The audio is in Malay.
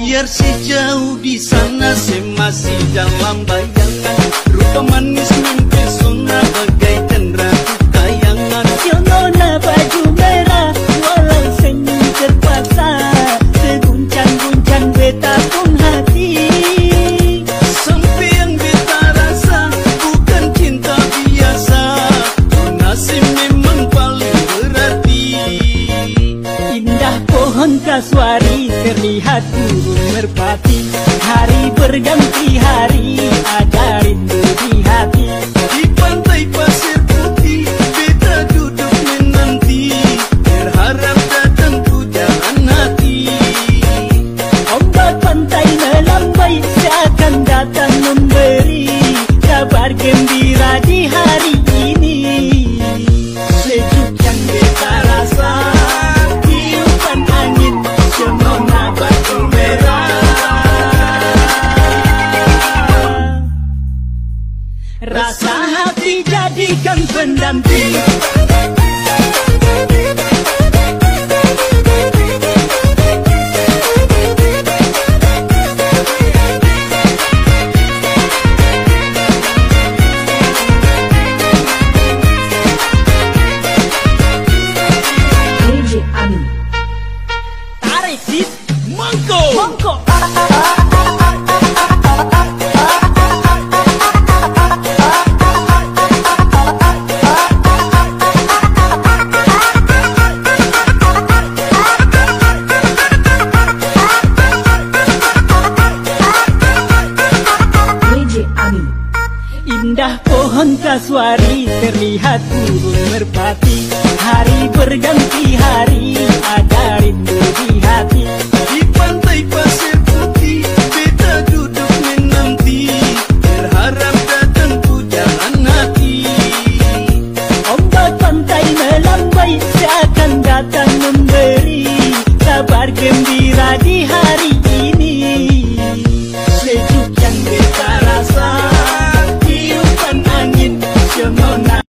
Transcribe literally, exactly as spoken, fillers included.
Biar si jauh di sana, saya masih dalam bayangan. Rupa manis mimpi sona bagaikan ratu kayangan. Nona baju merah, walau senyum terpaksa, seguncang-guncang beta pun hati. Sampai yang beta rasa bukan cinta biasa, nasib memang paling berarti. Indah pohon kasuari terlihat burung merpati. Hari berganti hari, ada rindu di hati. Di pantai pasir putih, beta duduk menanti, berharap datang pujaan hati. Ombak pantai melambai, seakan datang memberi kabar gembira di hari ini. Sejuk yang beta rasa, tiupan angin, semona batu merah. Rasa hati jadikan pendamping. Tarik sis, Mangko, mongko. Indah pohon kasuari terlihat burung merpati. Hari berganti hari.